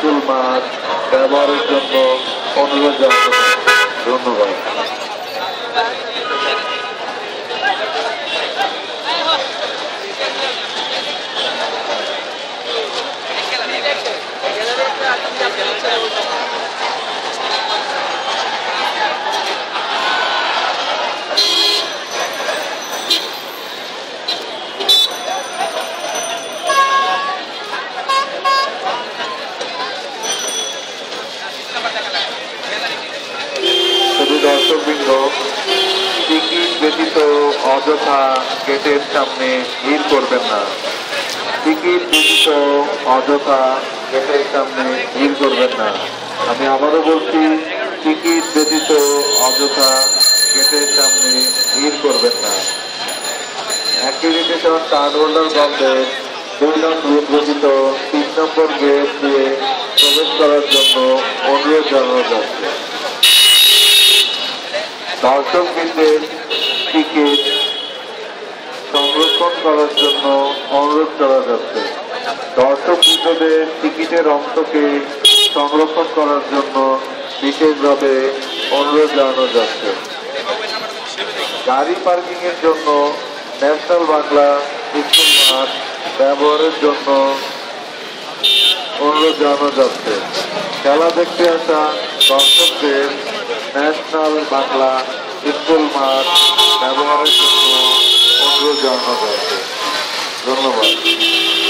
School মাঠ ব্যবহারের জন্য অনুরোধ জানানো ধন্যবাদ। দর্শকবৃন্দ, টিকিট ব্যতীত অযথা গেটের সামনে ভিড় করবেন না। টিকিট ব্যতীত অযথা গেটের সামনে ভিড় করবেন না। আমি আবারও বলছি, টিকিট ব্যতীত অযথা গেটের সামনে ভিড় করবেন না। অ্যাক্রিডিটেশন কার্ড হোল্ডার বন্ধের 2 নং রুট গঠিত 3 নম্বর গেট দিয়ে প্রবেশ করার জন্য অনুরোধ জানানো যাচ্ছে। দর্শকবৃন্দের টিকিট সংরক্ষণ করার জন্য অনুরোধ করা যাচ্ছে। দর্শকবৃন্দদের টিকিটের অংশকে সংরক্ষণ করার জন্য বিশেষভাবে অনুরোধ জানানো যাচ্ছে। গাড়ি পার্কিং এর জন্য ন্যাশনাল বাংলা স্কুল মাঠ ব্যবহারের জন্য অনুরোধ জানানো যাচ্ছে। খেলা দেখতে আসা দর্শকদের ন্যাশনাল বাংলা স্কুল মাঠ ব্যবহারের জন্য অনুরোধ জানানো যাচ্ছে। ধন্যবাদ।